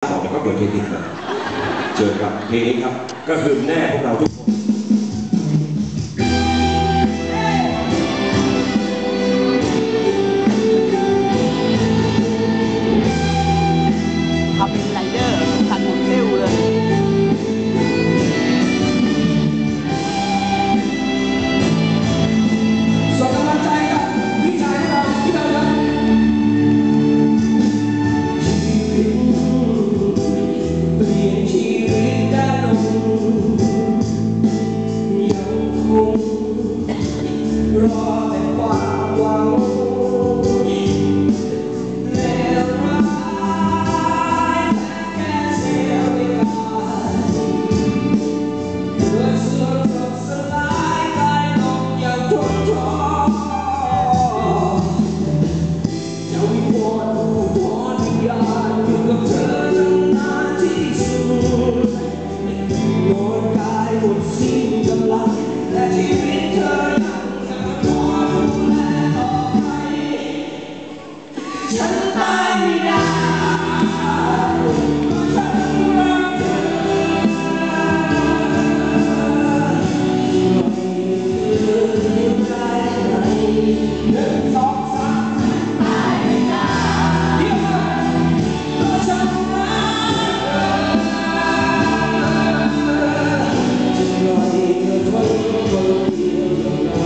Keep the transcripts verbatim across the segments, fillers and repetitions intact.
ออกจากภาพยนตร์เครดิตมาเจอกับเพลงนี้ครับก็คือแน่พวกเราทุกคนเขาเป็นไรเดอร์สันหมุนเร็วเลยส่งกำลังใจกับพี่ชายเราที่เรารักเปลี่ยนชีวิตได้ลงยังคงรอแต่ความหวังฉันตายไม่ได้ฉันรักเธอได้ไหมหนึ่งสองสามตายไม่ได้เดี๋ยวมาเพราะฉันรักเธอจะปล่อยเธอทนคนเดียวอย่างไร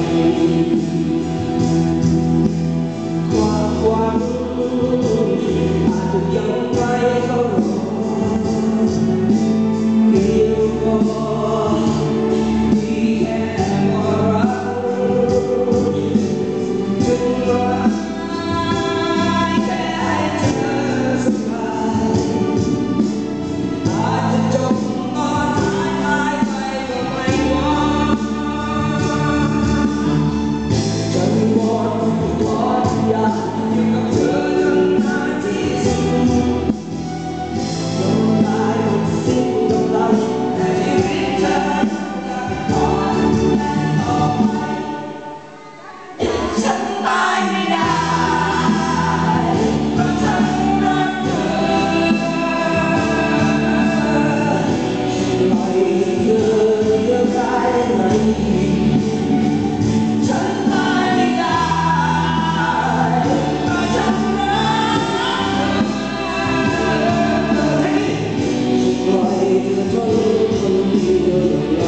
ความหวังอาจจะยังไม่เข้ารอเพียงพอที่แค่ว่ารักจึงรักแค่ให้เธอสบายอาจจะจบตอนหายหายไปก็ไม่ว่าจะมีวอนวอนอยากอยู่กับเธอจนนานที่สุดลมตายหมดสิ้นกำลังแต่ชีวิตเธอยังขอดูแลต่อไปฉันตายไม่ได้เพราะฉันรักเธอปล่อยเธอเดียวได้ไหมฉันตายไม่ได้เพราะฉันรักเธอปล่อยเธอทนคนเดียวอย่างไร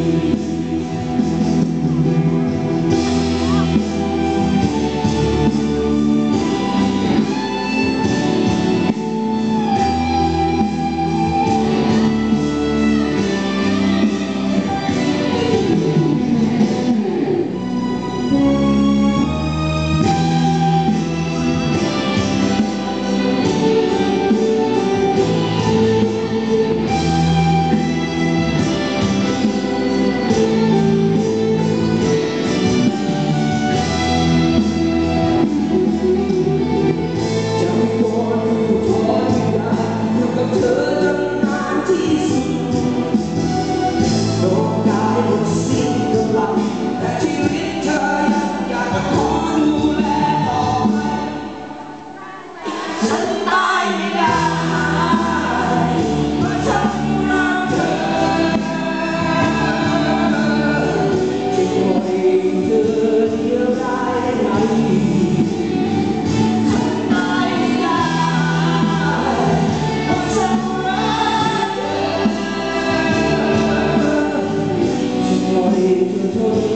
จะไม่วอนขอที่อยากอยู่กับเธอจนนานที่สุดโลกกายหมดสิ้นกำลังแต่ชีวิตเธอยังอยากจะขอดูแลต่อไปฉันตายไม่ได้เพราะฉันรักเธอจะปล่อยเธอเดียวได้ไหมฉันตายไม่ได้เพราะฉันรักเธอจะปล่อยเธอทน